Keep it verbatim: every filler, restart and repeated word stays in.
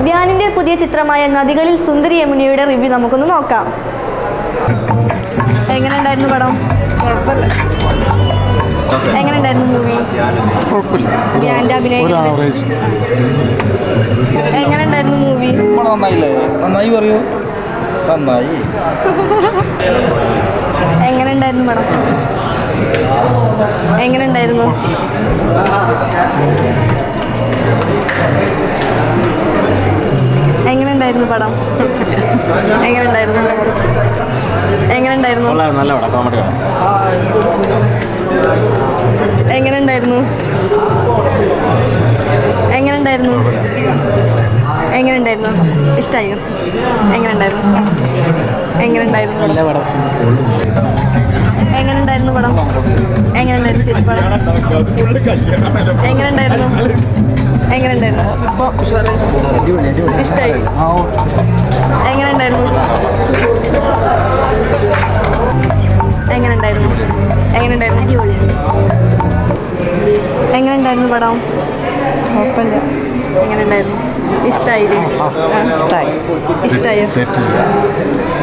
ധ്യാനിന്റെ പുതിയ ചിത്രമായ നദികളിൽ സുന്ദരി യമുനയുടെ റിവ്യൂ നമുക്കൊന്ന് നോക്കാം. എങ്ങനെ ഉണ്ടായിരുന്നു പടം? എങ്ങനെ ഉണ്ടായിരുന്നു മൂവി? ധ്യാന്റെ അഭിനയം എങ്ങനെ ഉണ്ടായിരുന്നു മൂവി? നന്നായി പറയൂ. നന്നായി. എങ്ങനെ ഉണ്ടായിരുന്നു പടം? എങ്ങനെ ഉണ്ടായിരുന്നു? എങ്ങനെ ഉണ്ടായിരുന്നു പടം? എങ്ങനെ ഉണ്ടായിരുന്നു? എങ്ങനെ ഉണ്ടായിരുന്നു? എങ്ങനെ ഉണ്ടായിരുന്നു? എങ്ങനെ ഉണ്ടായിരുന്നു? എങ്ങനെ ഉണ്ടായിരുന്നു? ഇഷ്ടമായോ? എങ്ങനെ ഉണ്ടായിരുന്നു? എങ്ങനെ ഉണ്ടായിരുന്നു? എങ്ങനെ ഉണ്ടായിരുന്നു പടം? എങ്ങനെ ഉണ്ടായിരുന്നു ചേച്ചി പടം? എങ്ങനെ ഉണ്ടായിരുന്നു? എങ്ങനെ ഉണ്ടായിരുന്നു? ഇഷ്ടമായി? എങ്ങനെ ഉണ്ടായിരുന്നു? എങ്ങനെ ഉണ്ടായിരുന്നു? എങ്ങനെ ഉണ്ടായിരുന്നു? എങ്ങനെ ഉണ്ടായിരുന്നു പടം? കുഴപ്പമില്ല. എങ്ങനെ ഉണ്ടായിരുന്നു? ഇഷ്ടമായില്ലേ? ഇഷ്ടമായി. ഇഷ്ടമായോ?